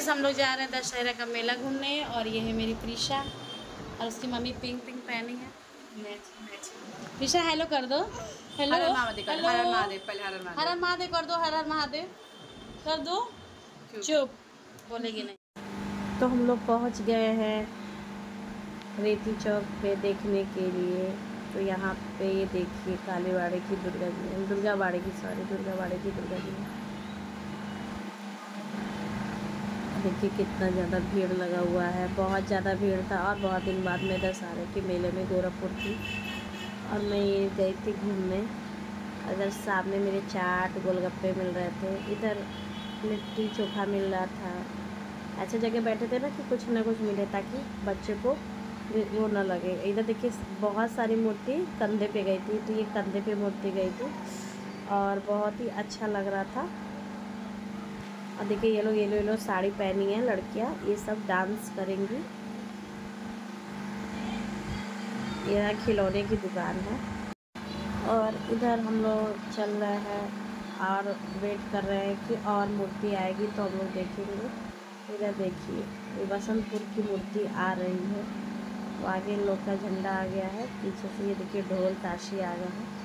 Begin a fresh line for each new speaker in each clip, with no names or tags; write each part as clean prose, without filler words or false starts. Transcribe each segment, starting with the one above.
Guys हम लोग जा रहे हैं दशहरा का मेला घूमने और ये है मेरी प्रीशा और उसकी मम्मी पिंक पिंक पहनी है। प्रीशा हेलो कर दो। हेलो
हर महादेव,
हेलो
हर महादेव, पहले हर महादेव,
हर हर महादेव कर दो, हर हर महादेव कर दो। चुप बोलेगी नहीं। तो हम लोग पहुंच गए हैं रेती चौक पे देखने के लिए। तो यहाँ पे ये देखिए कालीवाड़े की दुर्गा जी, दुर्गावाड़े की दुर्गा जी। देखिए कितना ज़्यादा भीड़ लगा हुआ है, बहुत ज़्यादा भीड़ था। और बहुत दिन बाद मैं दशहरे के मेले में गोरखपुर थी और मैं ये गई थी घूमने। इधर सामने मेरे चाट गोलगप्पे मिल रहे थे, इधर लिट्टी चोखा मिल रहा था। ऐसे जगह बैठे थे ना कि कुछ ना कुछ मिले ताकि बच्चे को वो ना लगे। इधर देखिए बहुत सारी मूर्ति कंधे पे गई थी, तो ये कंधे पे मूर्ति गई थी और बहुत ही अच्छा लग रहा था। और देखिए ये लोग येलो साड़ी पहनी है लड़कियां, ये सब डांस करेंगी। यह खिलौने की दुकान है और इधर हम लोग चल रहे हैं और वेट कर रहे हैं कि और मूर्ति आएगी तो हम लोग देखेंगे। इधर देखिए ये बसंतपुर की मूर्ति आ रही है, वो आगे इन लोग का झंडा आ गया है। पीछे से ये देखिए ढोल ताशी आ गया है,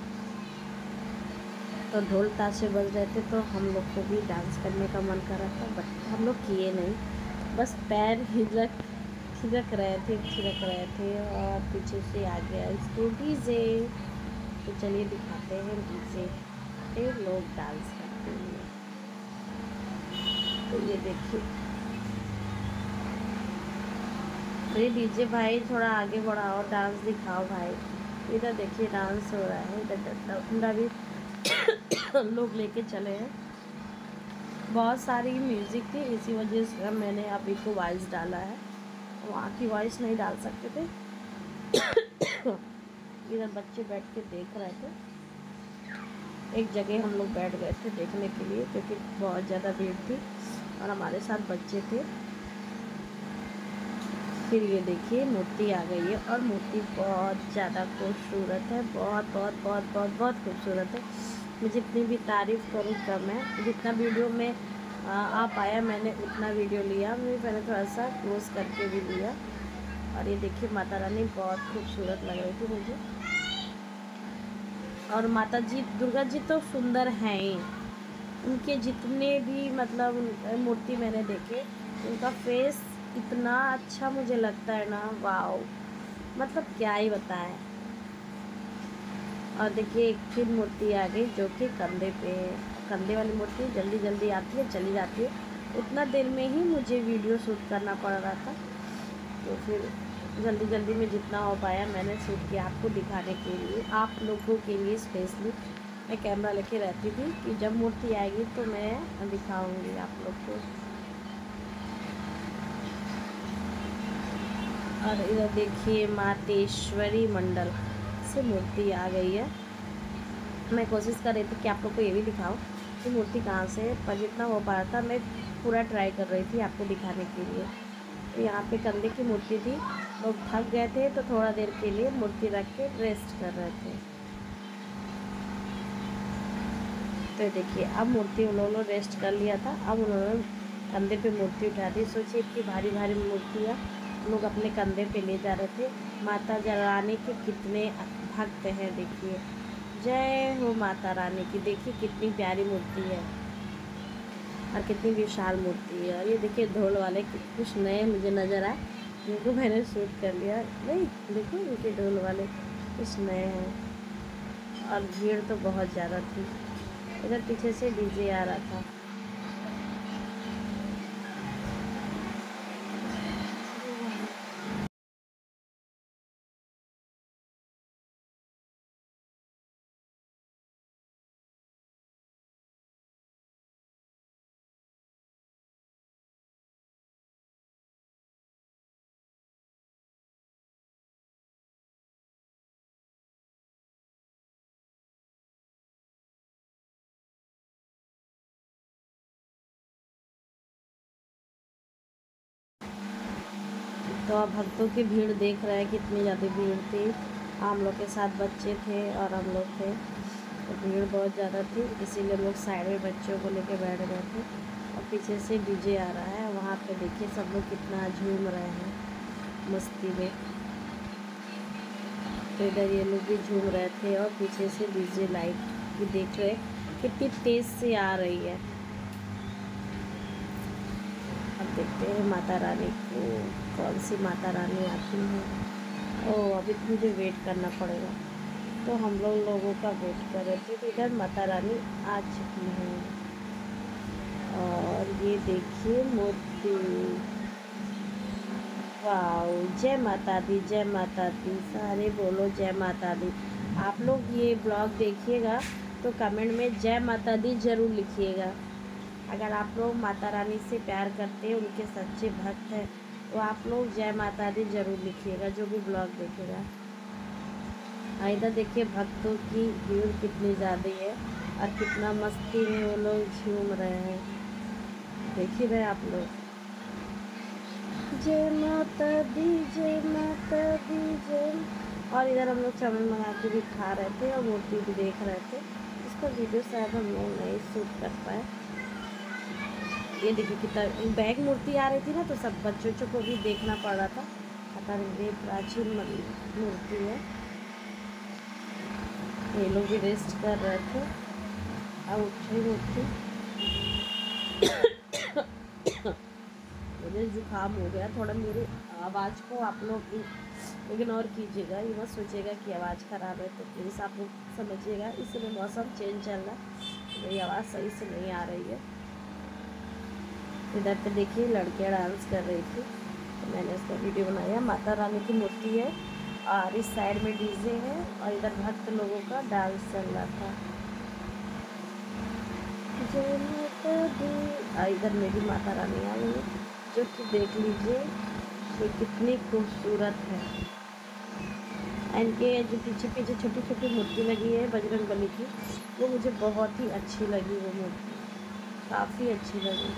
तो ढोल ताशे बज रहे थे तो हम लोग को भी डांस करने का मन कर रहा था, बट हम लोग किए नहीं, बस पैर थिरक रहे थे। और पीछे से आ गया इसके डीजे, तो चलिए दिखाते हैं डीजे पे लोग डांस करते हैं। तो ये देखिए अरे डीजे भाई थोड़ा आगे बढ़ाओ, डांस दिखाओ भाई। इधर देखिए डांस हो रहा है, इधर डंडा भी लोग लेके चले हैं। बहुत सारी म्यूज़िक थी, इसी वजह से मैंने अभी को वॉइस डाला है, वहाँ की वॉइस नहीं डाल सकते थे। इधर बच्चे बैठ के देख रहे थे, एक जगह हम लोग बैठ गए थे देखने के लिए क्योंकि बहुत ज़्यादा भीड़ थी और हमारे साथ बच्चे थे। फिर ये देखिए मूर्ति आ गई है और मूर्ति बहुत ज़्यादा खूबसूरत है, बहुत खूबसूरत है। मैं जितनी भी तारीफ़ करूँ कम है, जितना वीडियो में आ पाया मैंने उतना वीडियो लिया। मैंने थोड़ा सा क्लोज करके भी लिया। और ये देखिए माता रानी बहुत खूबसूरत लग रही थी मुझे। और माता जी दुर्गा जी तो सुंदर हैं ही, उनके जितने भी मतलब मूर्ति मैंने देखे, उनका फेस इतना अच्छा मुझे लगता है ना, वाओ, मतलब क्या ही बताएं। और देखिए एक फिर मूर्ति आ गई जो कि कंधे पे है। कंधे वाली मूर्ति जल्दी आती है चली जाती है, उतना देर में ही मुझे वीडियो शूट करना पड़ रहा था, तो फिर जल्दी में जितना हो पाया मैंने शूट किया आपको दिखाने के लिए, आप लोगों के लिए स्पेशली। मैं कैमरा लेके रहती थी कि जब मूर्ति आएगी तो मैं दिखाऊंगी आप लोग को। और इधर देखिए मातेश्वरी मंडल से मूर्ति आ गई है। मैं कोशिश कर रही थी कि आप लोग को ये भी दिखाऊं कि मूर्ति कहाँ से है, पर जितना हो पा रहा था मैं पूरा ट्राई कर रही थी आपको दिखाने के लिए। तो यहाँ पे कंधे की मूर्ति थी, लोग थक गए थे तो थोड़ा देर के लिए मूर्ति रख के रेस्ट कर रहे थे। तो देखिए अब मूर्ति उन्होंने रेस्ट कर लिया था, अब उन्होंने कंधे पे मूर्ति उठा दी। सोचिए इतनी भारी मूर्तियाँ लोग अपने कंधे पे ले जा रहे थे। माता रानी के कितने भक्त हैं, देखिए जय हो माता रानी की। देखिए कितनी प्यारी मूर्ति है और कितनी विशाल मूर्ति है। और ये देखिए ढोल वाले कुछ नए मुझे नज़र आए, जिनको मैंने शूट कर लिया। नहीं देखो इनके ढोल वाले कुछ नए हैं। और भीड़ तो बहुत ज़्यादा थी, इधर पीछे से डीजे आ रहा था। तो आप भक्तों की भीड़ देख रहे हैं कितनी ज़्यादा भीड़ थी। हम लोग के साथ बच्चे थे और हम लोग थे, तो भीड़ बहुत ज़्यादा थी, इसीलिए हम लोग साइड में बच्चों को लेके बैठ गए थे। और पीछे से डीजे आ रहा है, वहाँ पे देखिए सब लोग कितना झूम रहे हैं मस्ती में। तो इधर ये लोग भी झूम रहे थे और पीछे से डीजे लाइट भी देख रहे कितनी तेज़ से आ रही है। अब देखते हैं माता रानी को, कौन सी माता रानी आती है। ओह, अभी मुझे वेट करना पड़ेगा, तो हम लोगों का वेट कर रहे थे। तो इधर माता रानी आ चुकी हैं और ये देखिए मूर्ति। वाओ, जय माता दी, जय माता दी, सारे बोलो जय माता दी। आप लोग ये ब्लॉग देखिएगा तो कमेंट में जय माता दी ज़रूर लिखिएगा। अगर आप लोग माता रानी से प्यार करते हैं, उनके सच्चे भक्त हैं, तो आप लोग जय माता दी ज़रूर लिखिएगा जो भी ब्लॉग देखेगा। इधर देखिए भक्तों की भीड़ कितनी ज़्यादा है और कितना मस्ती में वो लोग झूम रहे हैं। देखिए भाई आप लोग, जय माता दी, जय माता दी, जय। और इधर हम लोग चावल मंगा के भी खा रहे थे और मूर्ति भी देख रहे थे। इसका वीडियो शायद हम लोग नहीं शूट कर पाए। ये देखिए कितना बैग मूर्ति आ रही थी ना, तो सब बच्चों को भी देखना पड़ रहा था। पता नहीं, ये प्राचीन मूर्ति है। ये लोग भी रेस्ट कर रहे थे। अब उठी मूर्ति। मुझे जुकाम हो गया थोड़ा, मेरी आवाज़ को आप लोग इग्नोर कीजिएगा। ये मत सोचिएगा कि आवाज़ ख़राब है, तो प्लीज़ आप लोग समझिएगा। इस समय मौसम चेंज चल रहा है, मेरी आवाज़ सही से नहीं आ रही है। इधर पे देखिए लड़कियाँ डांस कर रही थी, तो मैंने उसका वीडियो बनाया। माता रानी की मूर्ति है और इस साइड में डीजे है और इधर भक्त लोगों का डांस चल रहा था। जय माता दी। इधर मेरी माता रानी आई है, जो कि देख लीजिए ये कितनी खूबसूरत है। इनके जो पीछे पीछे छोटी छोटी मूर्ति लगी है बजरंगबली की, वो मुझे बहुत ही अच्छी लगी। वो मूर्ति काफ़ी अच्छी लगी।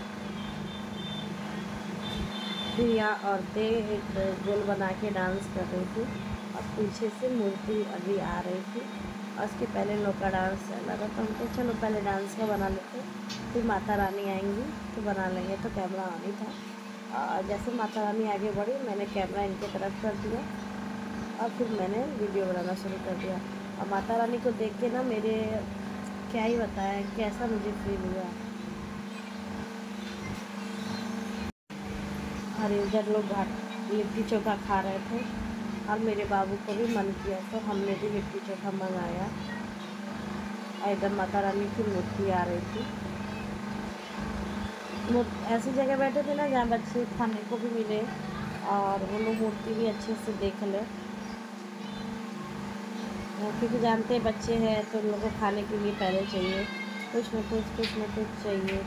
फिर यहाँ औरतें एक गोल बना के डांस कर रही थी और पीछे से मूर्ति अभी आ रही थी और उसके पहले लोग का डांस चल रहा था। तो हम कहे चलो पहले डांस का बना लेते, फिर माता रानी आएंगी तो बना लेंगे। तो कैमरा ऑन ही था और जैसे माता रानी आगे बढ़ी, मैंने कैमरा इनके तरफ कर दिया और फिर मैंने वीडियो बनाना शुरू कर दिया। और माता रानी को देख के ना मेरे क्या ही बताया कैसा मुझे फील हुआ। और इधर लोग लिट्टी चोखा खा रहे थे और मेरे बाबू को भी मन किया तो हमने भी लिट्टी चोखा मंगाया। और इधर माता रानी की मूर्ति आ रही थी। ऐसी जगह बैठे थे ना जहाँ बच्चे खाने को भी मिले और वो लोग मूर्ति भी अच्छे से देख ले, क्योंकि जानते हैं बच्चे हैं तो उन लोगों को खाने के लिए पहले चाहिए कुछ न कुछ चाहिए।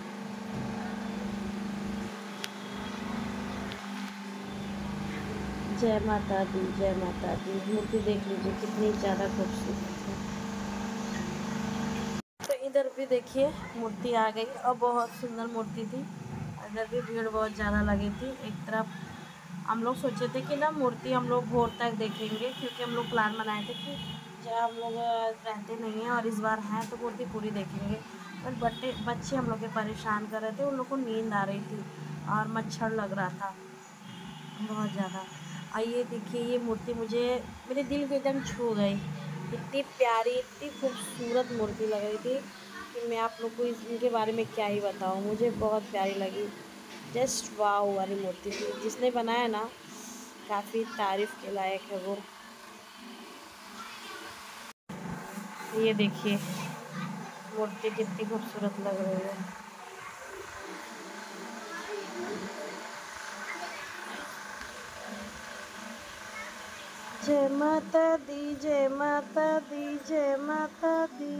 जय माता दी, जय माता दी। मूर्ति देख लीजिए कितनी ज़्यादा खूबसूरत है। तो इधर भी देखिए मूर्ति आ गई और बहुत सुंदर मूर्ति थी। इधर भी भीड़ बहुत ज़्यादा लगी थी। एक तरफ हम लोग सोचे थे कि ना मूर्ति हम लोग भोर तक देखेंगे, क्योंकि हम लोग प्लान बनाए थे कि जब हम लोग रहते नहीं हैं और इस बार हैं तो मूर्ति पूरी देखेंगे। पर बच्चे हम लोग के परेशान कर रहे थे, उन लोग को नींद आ रही थी और मच्छर लग रहा था बहुत ज़्यादा। और ये देखिए ये मूर्ति मुझे मेरे दिल को एकदम छू गई। इतनी प्यारी, इतनी खूबसूरत मूर्ति लग रही थी कि मैं आप लोग को इनके बारे में क्या ही बताऊँ। मुझे बहुत प्यारी लगी, जस्ट वाव वाली मूर्ति थी। जिसने बनाया ना काफ़ी तारीफ़ के लायक है वो। ये देखिए मूर्ति कितनी खूबसूरत लग रही है। जय माता दी, जय माता दी, जय माता दी।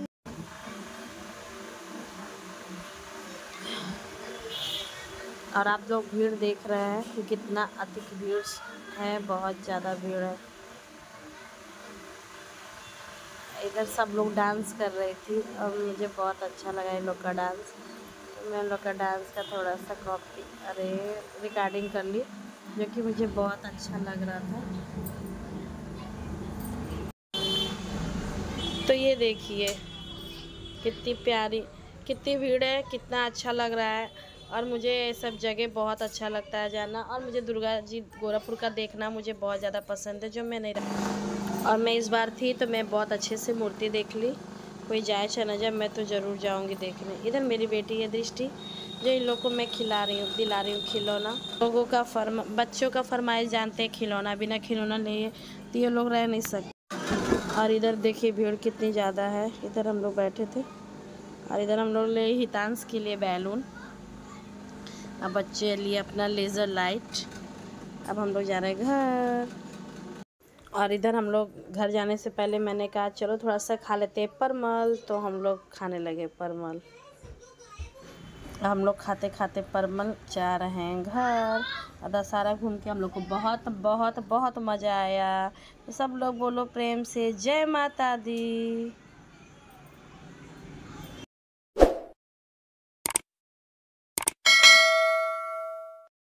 और आप लोग भीड़ देख रहे हैं कि कितना अधिक भीड़ है, बहुत ज़्यादा भीड़ है। इधर सब लोग डांस कर रही थी और मुझे बहुत अच्छा लगा इन लोग का डांस। तो मैं इन लोग का डांस का थोड़ा सा रिकॉर्डिंग कर ली, जो कि मुझे बहुत अच्छा लग रहा था। तो ये देखिए कितनी प्यारी, कितनी भीड़ है, कितना अच्छा लग रहा है। और मुझे सब जगह बहुत अच्छा लगता है जाना। और मुझे दुर्गा जी गोरखपुर का देखना मुझे बहुत ज़्यादा पसंद है, जो मैं नहीं और मैं इस बार थी तो मैं बहुत अच्छे से मूर्ति देख ली। कोई जाए चाहे न जाए, मैं तो ज़रूर जाऊंगी देखने। इधर मेरी बेटी है दृष्टि, जो इन लोग को मैं दिला रही हूँ खिलौना। लोगों का बच्चों का फरमाइश जानते हैं, खिलौना, बिना खिलौना लिए तो ये लोग रह नहीं सकते। और इधर देखिए भीड़ कितनी ज़्यादा है। इधर हम लोग बैठे थे और इधर हम लोग ले हितांश के लिए बैलून, अब बच्चे लिए अपना लेज़र लाइट। अब हम लोग जा रहे हैं घर। और इधर हम लोग घर जाने से पहले मैंने कहा चलो थोड़ा सा खा लेते हैं परमल, तो हम लोग खाने लगे परमल। हम लोग खाते खाते परमल जा रहे हैं घर। और दशहरा घूम के हम लोग को बहुत बहुत बहुत मज़ा आया। तो सब लोग बोलो प्रेम से जय माता दी।